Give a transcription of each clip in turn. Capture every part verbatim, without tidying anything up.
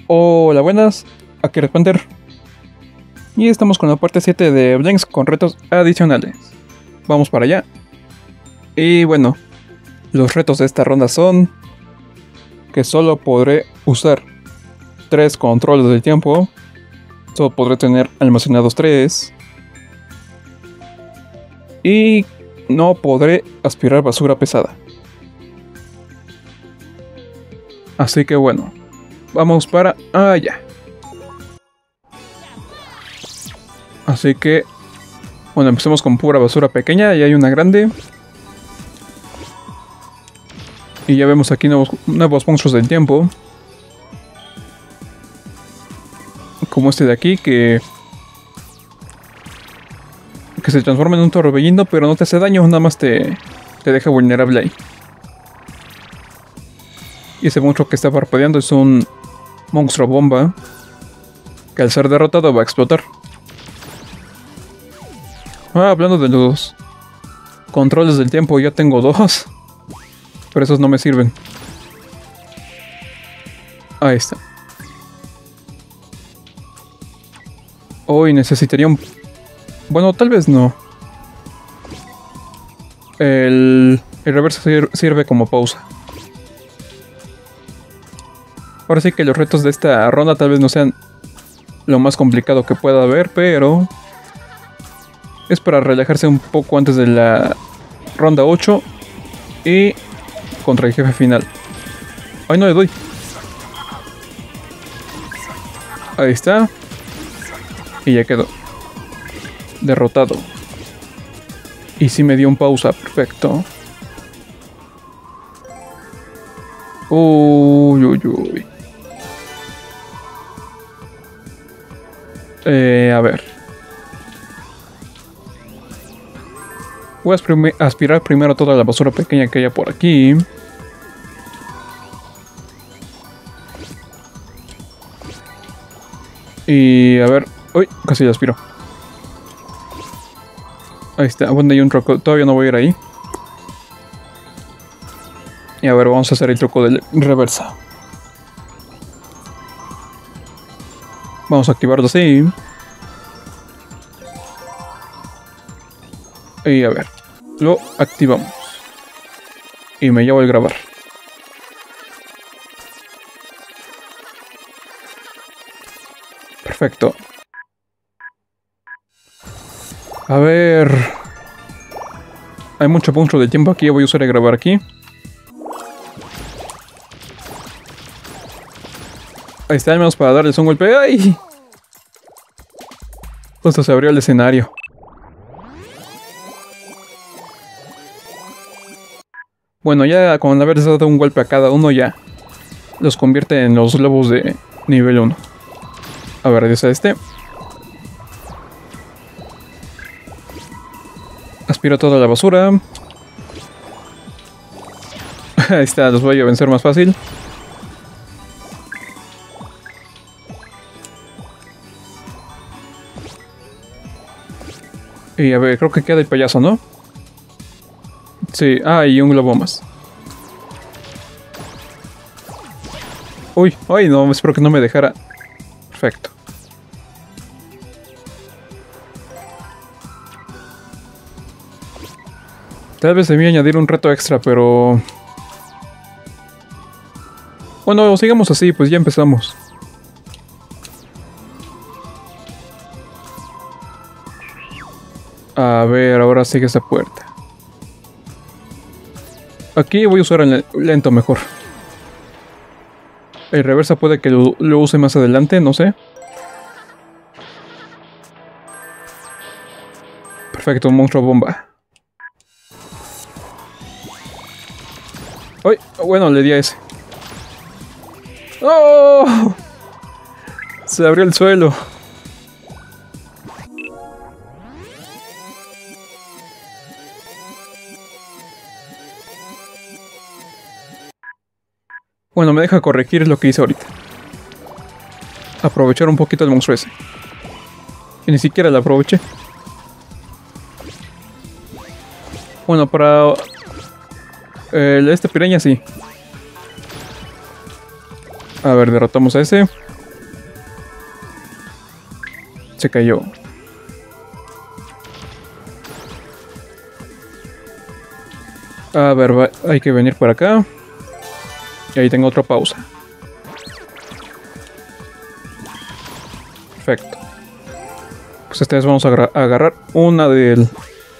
Hola, buenas, aquí Red Panther. Y estamos con la parte siete de Blanks con retos adicionales. Vamos para allá. Y bueno, los retos de esta ronda son que solo podré usar tres controles del tiempo. Solo podré tener almacenados tres. Y no podré aspirar basura pesada. Así que bueno, vamos para allá. Así que, bueno, empecemos con pura basura pequeña. Y hay una grande. Y ya vemos aquí nuevos, nuevos monstruos del tiempo. Como este de aquí, que... Que se transforma en un torbellino, pero no te hace daño, nada más te, te deja vulnerable ahí. Y ese monstruo que está parpadeando es un monstruo bomba, que al ser derrotado va a explotar. Ah, hablando de los controles del tiempo, ya tengo dos. Pero esos no me sirven. Ahí está. Hoy necesitaría un... Bueno, tal vez no. El, el reverso sir sirve como pausa. Ahora sí que los retos de esta ronda tal vez no sean lo más complicado que pueda haber, pero... es para relajarse un poco antes de la ronda ocho. Y... contra el jefe final. Ay, no le doy. Ahí está. Y ya quedó derrotado. Y sí me dio un pausa. Perfecto. Uy, uy, uy. Eh, a ver. Voy a aspirar primero toda la basura pequeña que haya por aquí. Y a ver... uy, casi la aspiro. Ahí está, bueno, hay un truco. Todavía no voy a ir ahí. Y a ver, vamos a hacer el truco de reversa. Vamos a activarlo así. Y a ver, lo activamos. Y me llevo el grabar. Perfecto. A ver... hay mucho monstruo de tiempo aquí. Voy a usar el grabar aquí. Ahí está, al menos para darles un golpe. ¡Ay! Justo se abrió el escenario. Bueno, ya con haberles dado un golpe a cada uno ya los convierte en los lobos de nivel uno. A ver, es este. Aspiro toda la basura. Ahí está, los voy a vencer más fácil. Y a ver, creo que queda el payaso, ¿no? Sí, ah, y un globo más. Uy, ay, no, espero que no me dejara. Perfecto. Tal vez debí añadir un reto extra, pero... bueno, sigamos así, pues ya empezamos. A ver, ahora sigue esta puerta. Aquí voy a usar el lento mejor. El reversa puede que lo, lo use más adelante, no sé. Perfecto, un monstruo bomba. ¡Ay! Bueno, le di a ese. ¡Oh! Se abrió el suelo. Bueno, me deja corregir lo que hice ahorita. Aprovechar un poquito el monstruo ese. Y ni siquiera lo aproveché. Bueno, para... Eh, este piraña sí. A ver, derrotamos a ese. Se cayó. A ver, va, hay que venir por acá. Y ahí tengo otra pausa. Perfecto. Pues esta vez vamos a agar agarrar una del...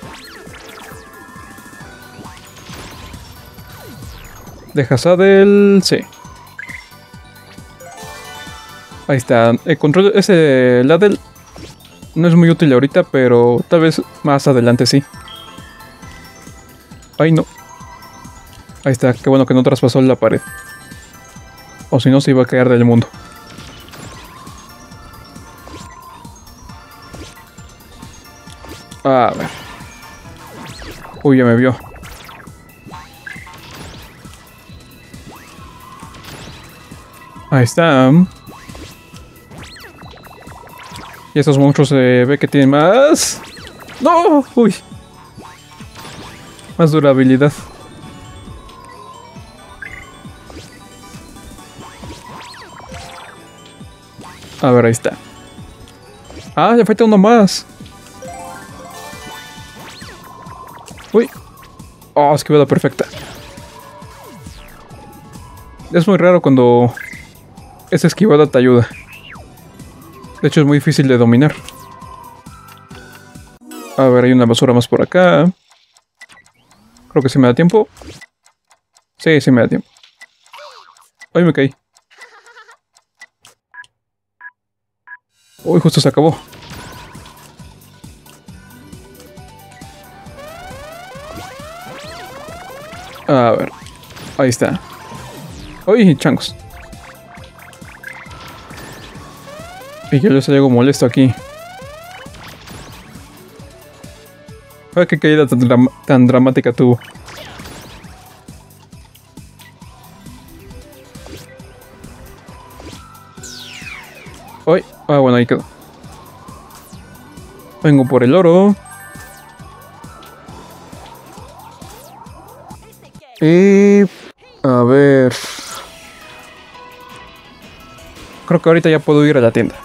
De Hazadel... Sí. Ahí está. El control ese Ladel no es muy útil ahorita, pero tal vez más adelante sí. Ay, no. Ahí está. Qué bueno que no traspasó la pared. O si no, se iba a caer del mundo. A ver. Uy, ya me vio. Ahí está. Y esos monstruos se ve que tienen más... ¡No! ¡Uy! Más durabilidad. A ver, ahí está. Ah, ya falta uno más. Uy. Oh, esquivada perfecta. Es muy raro cuando esa esquivada te ayuda. De hecho, es muy difícil de dominar. A ver, hay una basura más por acá. Creo que sí me da tiempo. Sí, sí me da tiempo. Ay, me caí. Uy, justo se acabó. A ver. Ahí está. Uy, changos. Y que yo soy algo molesto aquí. Ay, qué caída tan, dram tan dramática tuvo. Uy, ah, bueno, ahí quedó. Vengo por el oro. Y... a ver... Creo que ahorita ya puedo ir a la tienda.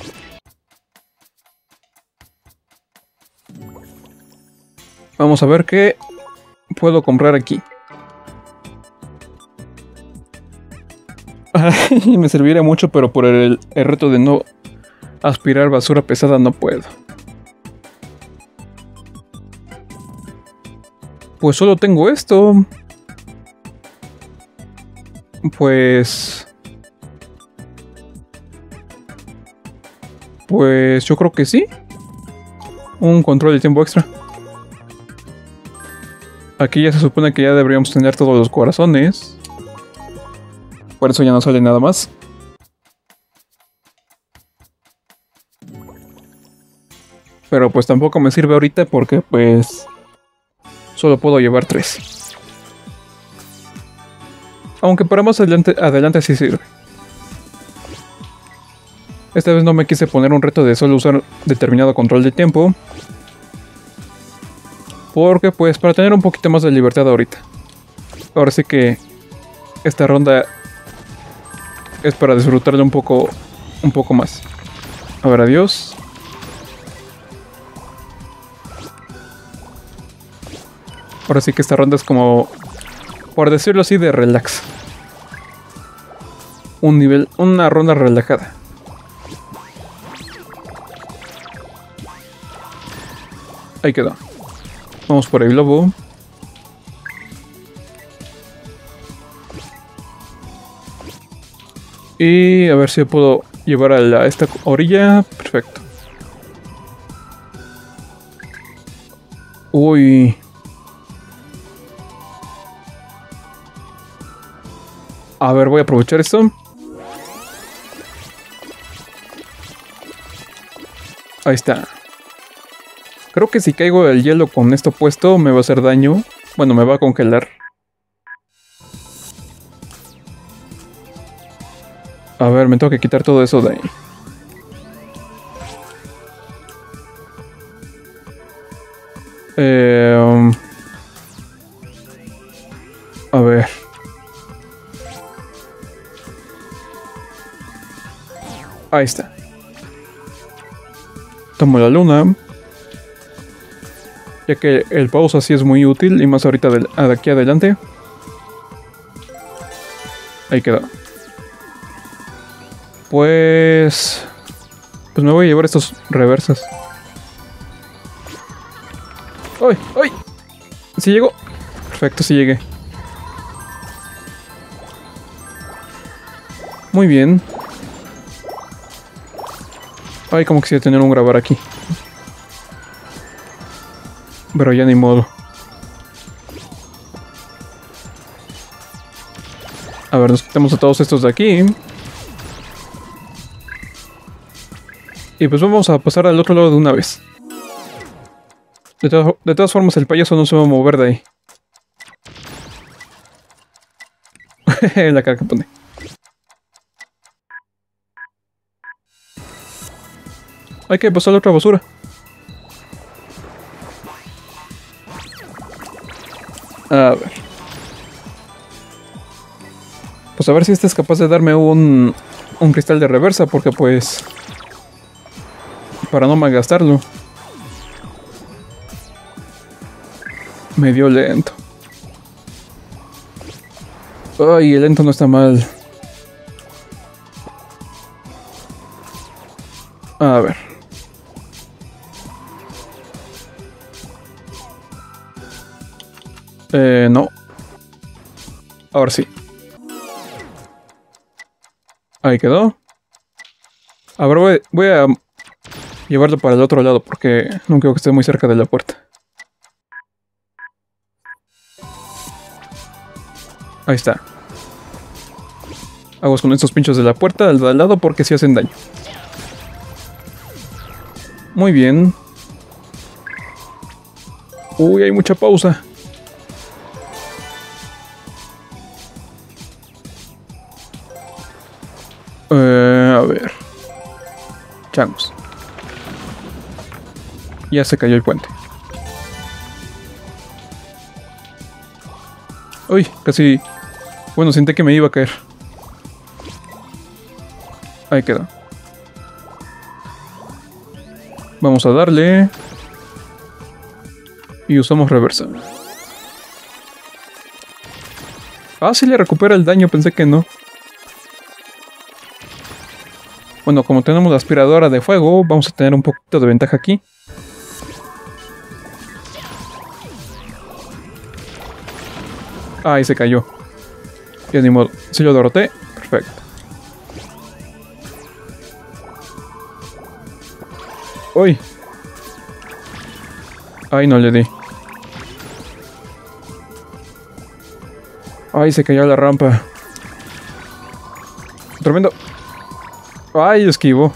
Vamos a ver qué puedo comprar aquí. Ay, me serviría mucho, pero por el, el reto de no aspirar basura pesada no puedo. Pues solo tengo esto. Pues... Pues yo creo que sí. Un control de tiempo extra. Aquí ya se supone que ya deberíamos tener todos los corazones. Por eso ya no sale nada más. Pero pues tampoco me sirve ahorita porque pues... solo puedo llevar tres. Aunque para más adelante, adelante sí sirve. Esta vez no me quise poner un reto de solo usar determinado control de tiempo. Porque pues para tener un poquito más de libertad ahorita. Ahora sí que esta ronda es para disfrutarla un poco, un poco más. A ver, adiós. Ahora sí que esta ronda es como, por decirlo así, de relax. Un nivel, una ronda relajada. Ahí quedó. Vamos por el globo. Y a ver si puedo llevar a, la, a esta orilla. Perfecto. Uy. A ver, voy a aprovechar esto. Ahí está. Creo que si caigo del hielo con esto puesto me va a hacer daño. Bueno, me va a congelar. A ver, me tengo que quitar todo eso de ahí. Eh, um, a ver. Ahí está. Tomo la luna. Ya que el pausa sí es muy útil. Y más ahorita de, de aquí adelante. Ahí queda. Pues... Pues me voy a llevar estos reversas. ¡Ay! ¡Ay! ¿Sí llegó? Perfecto, sí llegué. Muy bien. Ay, como quisiera tener un grabar aquí. Pero ya ni modo. A ver, nos quitamos a todos estos de aquí. Y pues vamos a pasar al otro lado de una vez. De, to de todas formas, el payaso no se va a mover de ahí. La cara que pone. Hay que pasar la otra basura. A ver. Pues a ver si este es capaz de darme un, un cristal de reversa, porque pues... Para no malgastarlo. Medio lento. Ay, el lento no está mal. A ver. Eh, no. Ahora sí. Ahí quedó. Ahora voy, voy a llevarlo para el otro lado porque no quiero que esté muy cerca de la puerta. Ahí está. Aguas con estos pinchos de la puerta al, al lado porque sí hacen daño. Muy bien. Uy, hay mucha pausa. Eh, a ver. Changos. Ya se cayó el puente. Uy, casi... Bueno, sentí que me iba a caer. Ahí quedó. Vamos a darle. Y usamos reversa. Ah, sí le recupera el daño, pensé que no. Bueno, como tenemos la aspiradora de fuego, vamos a tener un poquito de ventaja aquí. Ahí se cayó. Ya ni modo. Si lo derroté, perfecto. ¡Uy! Ay, no le di. Ay, se cayó la rampa. Tremendo. Ay, esquivo.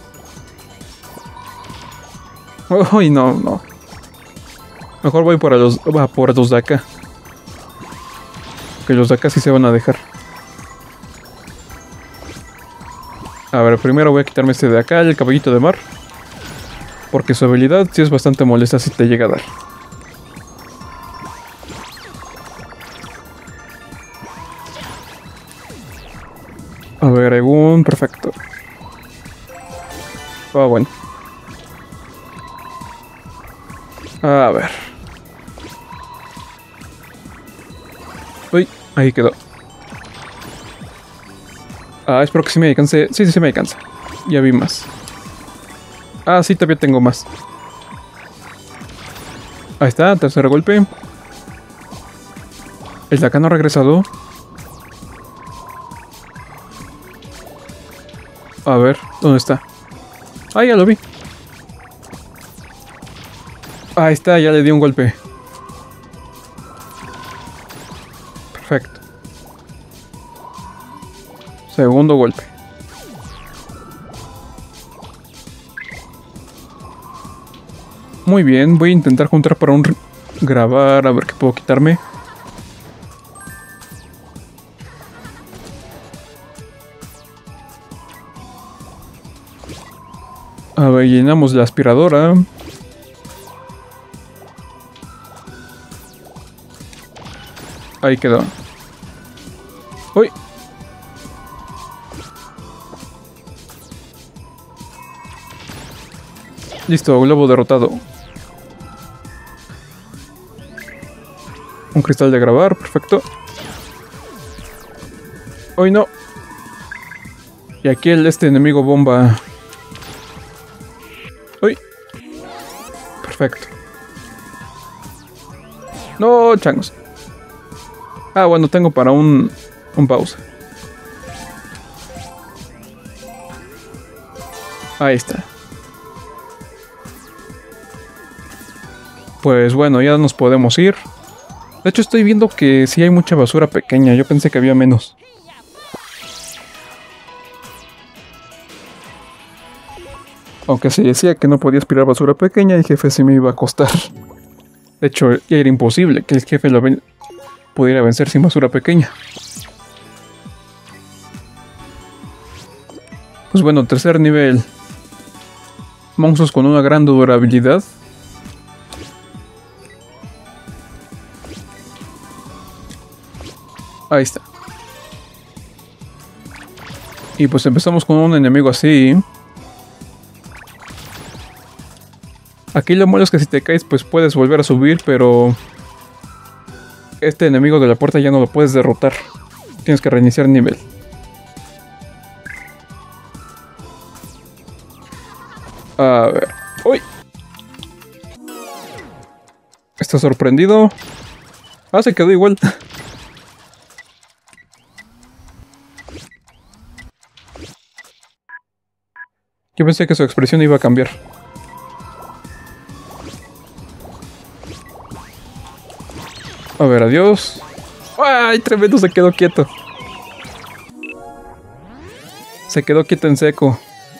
Ay, no, no. Mejor voy por los, va, por los de acá. Que los de acá sí se van a dejar. A ver, primero voy a quitarme este de acá, el caballito de mar. Porque su habilidad sí es bastante molesta si te llega a dar. A ver, Egun, perfecto. Ah, bueno. A ver. Uy, ahí quedó. Ah, espero que sí me alcance. Sí, sí, sí me alcanza. Ya vi más. Ah, sí, todavía tengo más. Ahí está, tercer golpe. El de acá no ha regresado. A ver, ¿dónde está? Ah, ya lo vi. Ahí está, ya le di un golpe. Perfecto. Segundo golpe. Muy bien, voy a intentar juntar para un grabar, a ver qué puedo quitarme. A ver, llenamos la aspiradora. Ahí quedó. ¡Uy! Listo, globo derrotado. Un cristal de grabar, perfecto. Hoy no. Y aquí el este enemigo bomba. Uy. Perfecto. No, changos. Ah, bueno, tengo para un, un pausa. Ahí está. Pues bueno, ya nos podemos ir. De hecho estoy viendo que sí hay mucha basura pequeña. Yo pensé que había menos. Aunque se decía que no podía aspirar basura pequeña, el jefe sí me iba a costar. De hecho, ya era imposible que el jefe lo ven pudiera vencer sin basura pequeña. Pues bueno, tercer nivel. Monstruos con una gran durabilidad. Ahí está. Y pues empezamos con un enemigo así. Aquí lo malo es que si te caes pues puedes volver a subir, pero este enemigo de la puerta ya no lo puedes derrotar. Tienes que reiniciar nivel. A ver. ¡Uy! ¿Está sorprendido? Ah, se quedó igual. Yo pensé que su expresión iba a cambiar. A ver, adiós. ¡Ay, tremendo! Se quedó quieto. Se quedó quieto en seco.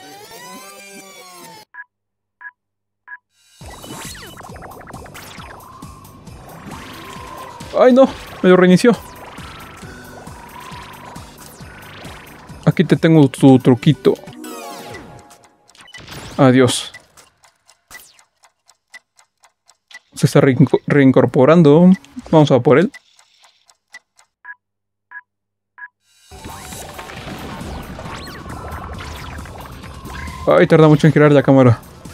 ¡Ay, no! Me lo reinició. Aquí te tengo tu truquito. Adiós. Se está reinco reincorporando. Vamos a por él. Ay, tarda mucho en girar la cámara.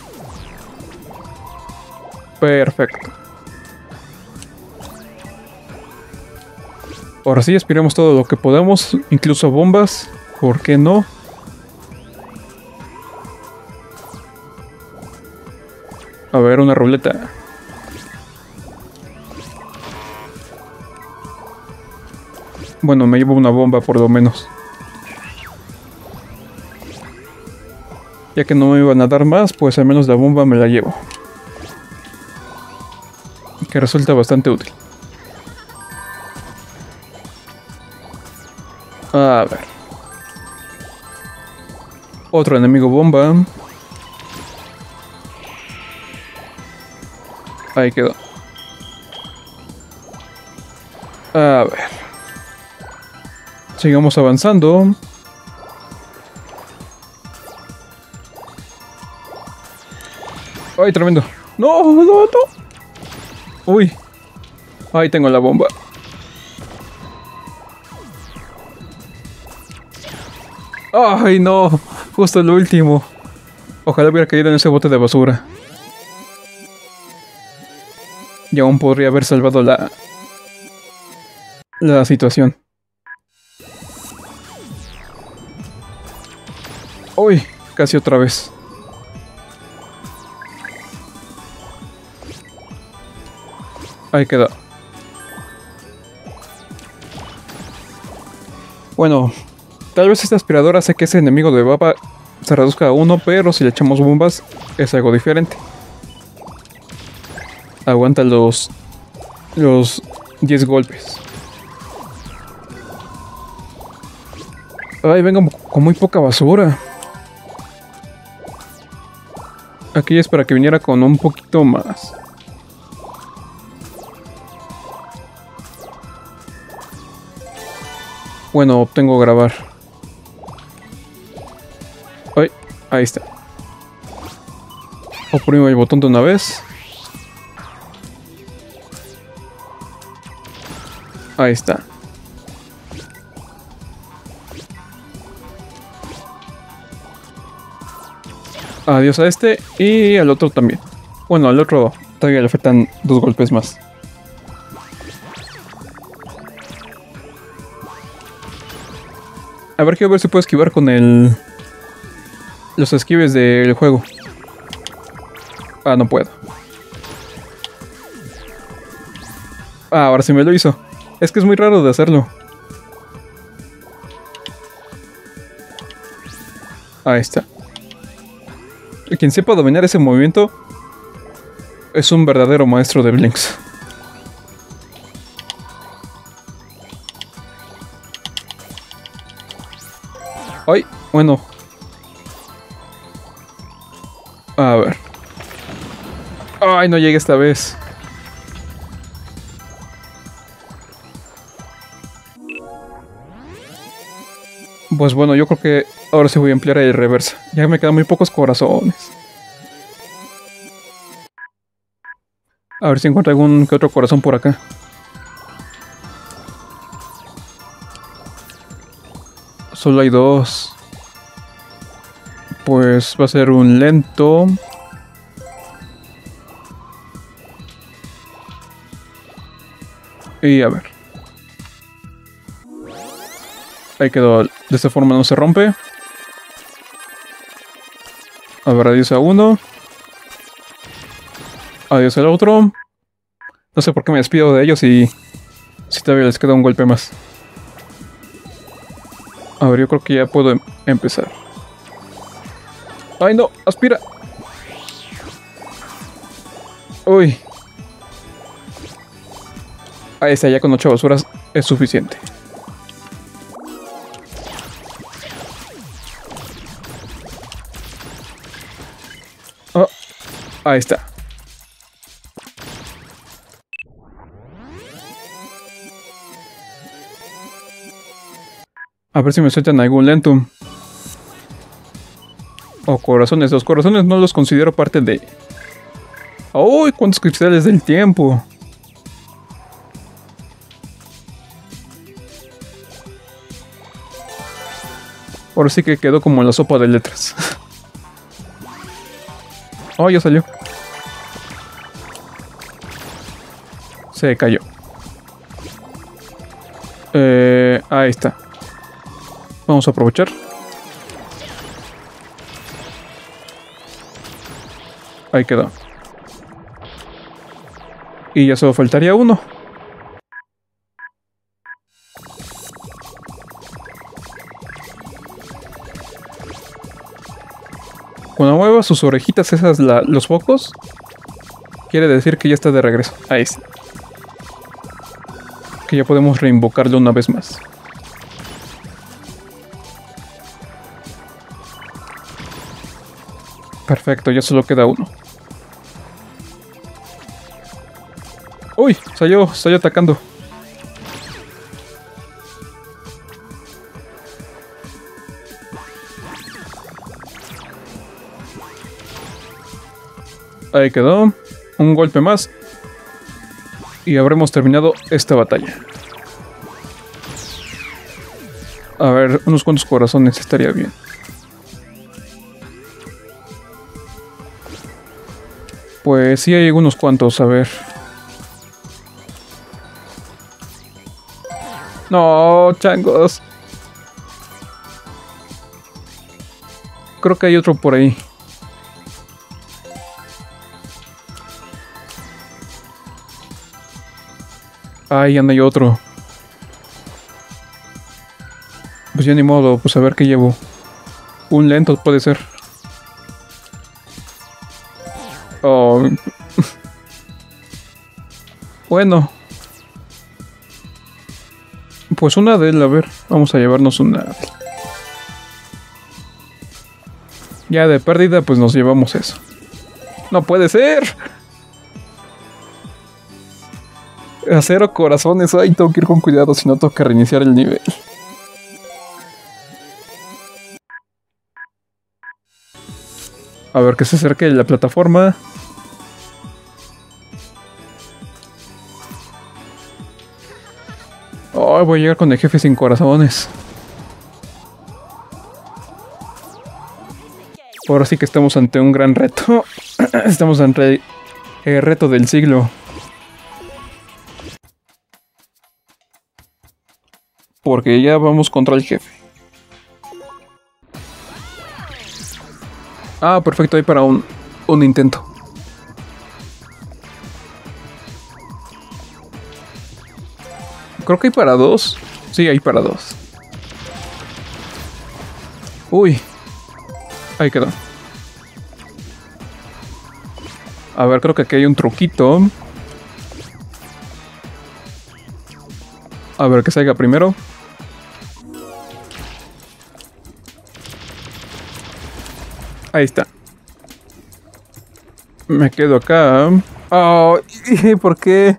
Perfecto. Ahora sí, aspiremos todo lo que podamos, incluso bombas. ¿Por qué no? A ver, una ruleta. Bueno, me llevo una bomba por lo menos. Ya que no me iban a dar más, pues al menos la bomba me la llevo. Que resulta bastante útil. A ver. Otro enemigo bomba. Ahí quedó. A ver. Sigamos avanzando. ¡Ay, tremendo! ¡No, no, no! ¡Uy! Ahí tengo la bomba. ¡Ay, no! Justo el último. Ojalá hubiera caído en ese bote de basura. Y aún podría haber salvado la... la situación. ¡Uy! Casi otra vez. Ahí quedó. Bueno, tal vez esta aspiradora hace que ese enemigo de baba se reduzca a uno, pero si le echamos bombas es algo diferente. Aguanta los... los diez golpes. Ay, vengo con muy poca basura. Aquí es para que viniera con un poquito más. Bueno, obtengo grabar. Ay, ahí está. Oprimo el botón de una vez. Ahí está. Adiós a este y al otro también. Bueno, al otro todavía le faltan dos golpes más. A ver, quiero ver si puedo esquivar con el... los esquives del juego. Ah, no puedo. Ah, ahora sí me lo hizo. Es que es muy raro de hacerlo. Ahí está. Quien sepa dominar ese movimiento es un verdadero maestro de Blinks. Ay, bueno. A ver. Ay, no llegué esta vez. Pues bueno, yo creo que ahora sí voy a emplear el reversa. Ya me quedan muy pocos corazones. A ver si encuentro algún que otro corazón por acá. Solo hay dos. Pues va a ser un lento. Y a ver. Ahí quedó. De esta forma no se rompe. A ver, adiós a uno. Adiós al otro. No sé por qué me despido de ellos y... si todavía les queda un golpe más. A ver, yo creo que ya puedo em empezar. ¡Ay, no! ¡Aspira! ¡Uy! Ahí está, ya con ocho basuras es suficiente. Oh, ahí está. A ver si me sueltan algún lentum. O corazones. Los corazones no los considero parte de... ¡Uy! ¡Cuántos cristales del tiempo! Ahora sí que quedó como la sopa de letras. Oh, ya salió. Se cayó. Eh, ahí está. Vamos a aprovechar. Ahí quedó. Y ya solo faltaría uno. Cuando mueva sus orejitas esas, la, los focos, quiere decir que ya está de regreso. Ahí está. Que ya podemos reinvocarlo una vez más. Perfecto, ya solo queda uno. ¡Uy! Salió, salió atacando. Ahí quedó. Un golpe más. Y habremos terminado esta batalla. A ver, unos cuantos corazones estaría bien. Pues sí hay unos cuantos, a ver. No, changos. Creo que hay otro por ahí. Ahí anda hay otro. Pues ya ni modo, pues a ver qué llevo. Un lento puede ser. Oh. Bueno. Pues una de él, a ver. Vamos a llevarnos una. Ya de pérdida, pues nos llevamos eso. ¡No puede ser! A cero corazones. Ay, tengo que ir con cuidado, si no tengo que reiniciar el nivel. A ver que se acerque la plataforma. Oh, voy a llegar con el jefe sin corazones. Ahora sí que estamos ante un gran reto. Estamos ante el reto del siglo. Porque ya vamos contra el jefe. Ah, perfecto, hay para un, un intento. Creo que hay para dos. Sí, hay para dos. Uy. Ahí quedó. A ver, creo que aquí hay un truquito. A ver, que salga primero. Ahí está. Me quedo acá. Oh, ¿por qué?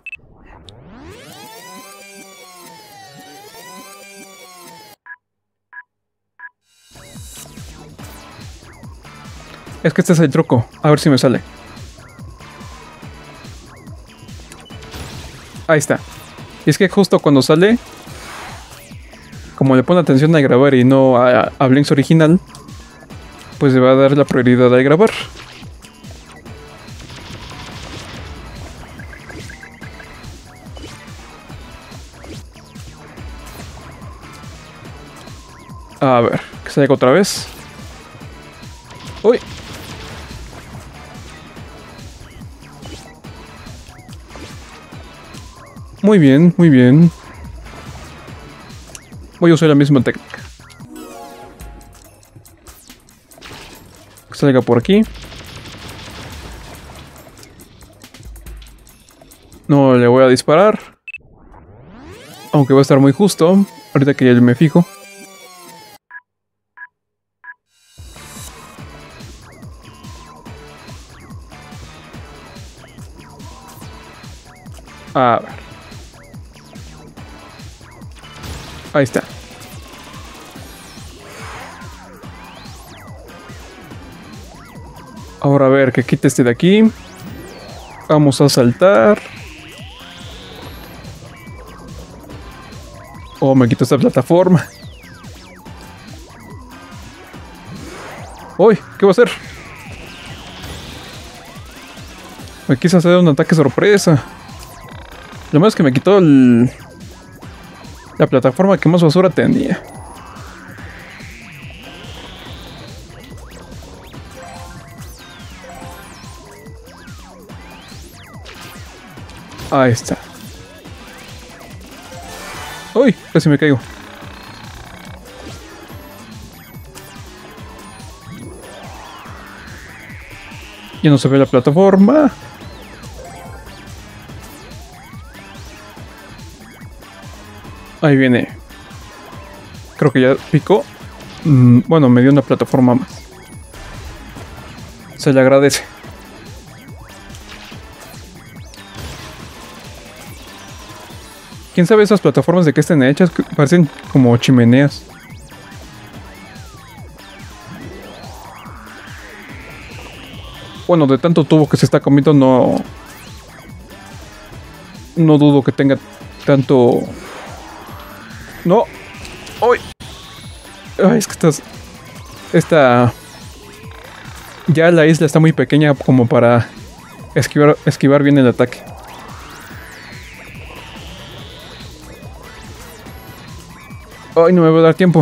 Es que este es el truco. A ver si me sale. Ahí está. Y es que justo cuando sale, como le pone atención a grabar y no a, a Blinks original, pues le va a dar la prioridad a grabar. A ver, que salga otra vez. Uy. Muy bien, muy bien. Voy a usar la misma técnica. Que salga por aquí. No le voy a disparar. Aunque va a estar muy justo. Ahorita que ya me fijo. A ver. Ahí está. Ahora a ver, que quite este de aquí. Vamos a saltar. Oh, me quito esta plataforma. Uy, ¿qué va a hacer? Me quise hacer un ataque sorpresa. Lo malo es que me quitó el... la plataforma que más basura tenía. Ahí está. Uy, casi me caigo. Ya no se ve la plataforma. Ahí viene. Creo que ya picó. Mm, bueno, me dio una plataforma más. Se le agradece. ¿Quién sabe esas plataformas de qué estén hechas? Que parecen como chimeneas. Bueno, de tanto tubo que se está comiendo, no... No dudo que tenga tanto... No. ¡Uy! Ay, es que estás... Esta... Ya la isla está muy pequeña como para esquivar, esquivar bien el ataque. Ay, no me va a dar tiempo.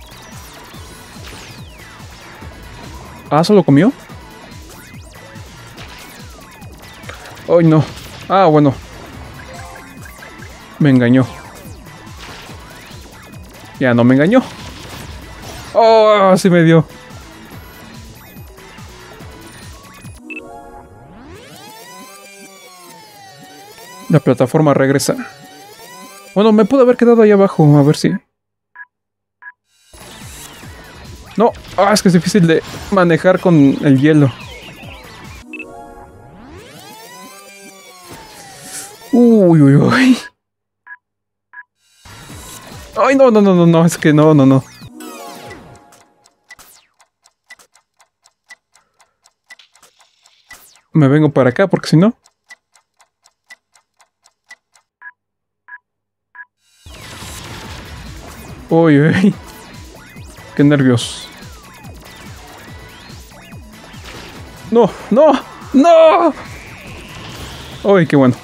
Ah, ¿solo comió? Ay, no. Ah, bueno. Me engañó. Ya no me engañó. Oh, sí me dio. La plataforma regresa. Bueno, me pudo haber quedado ahí abajo, a ver si... No, ah, es que es difícil de manejar con el hielo. Uy, uy, uy. Ay, no, no, no, no, no, es que no, no, no. Me vengo para acá porque si no... Uy, uy. Qué nervios. No, no, no. Uy, qué bueno.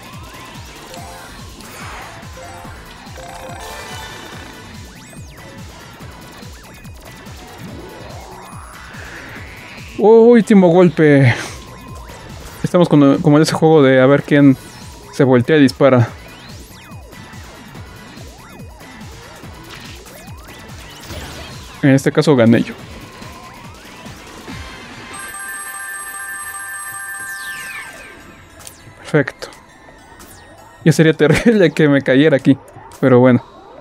Último golpe. Estamos con, como en ese juego de a ver quién se voltea y dispara. En este caso gané yo. Perfecto. Ya sería terrible que me cayera aquí, pero bueno.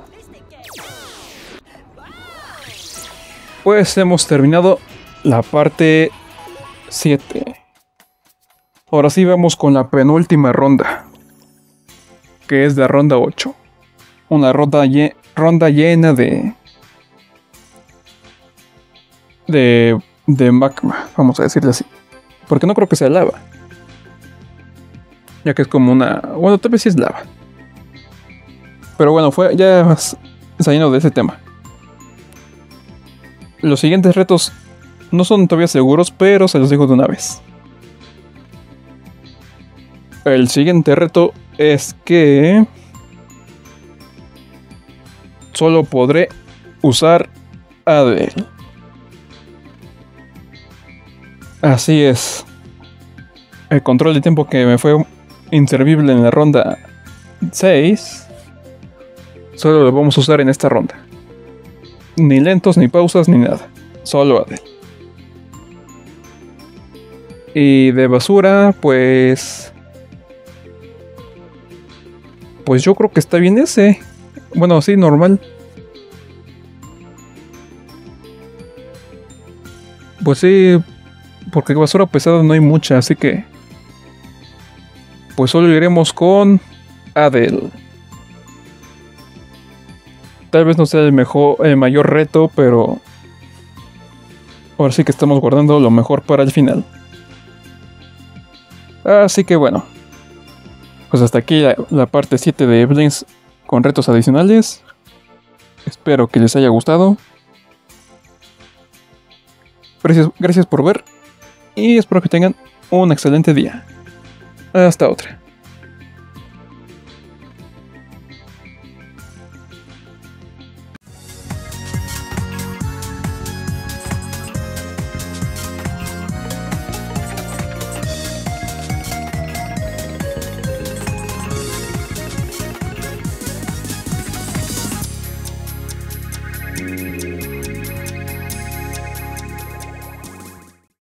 Pues hemos terminado la parte siete. Ahora sí vamos con la penúltima ronda, que es la ronda ocho. Una ronda, lle ronda llena de, de... de magma, vamos a decirle así. Porque no creo que sea lava. Ya que es como una... bueno, tal vez sí es lava. Pero bueno, fue ya saliendo de ese tema. Los siguientes retos no son todavía seguros, pero se los digo de una vez. El siguiente reto es que solo podré usar Adele. Así es. El control de tiempo que me fue inservible en la ronda seis, solo lo vamos a usar en esta ronda. Ni lentos, ni pausas, ni nada. Solo Adele. Y de basura, pues... pues yo creo que está bien ese. Bueno, sí, normal. Pues sí, porque basura pesada no hay mucha, así que... pues solo iremos con Adele. Tal vez no sea el mejor, el mayor reto, pero... ahora sí que estamos guardando lo mejor para el final. Así que bueno. Pues hasta aquí la, la parte siete de Blinks con retos adicionales. Espero que les haya gustado. Gracias, gracias por ver. Y espero que tengan un excelente día. Hasta otra.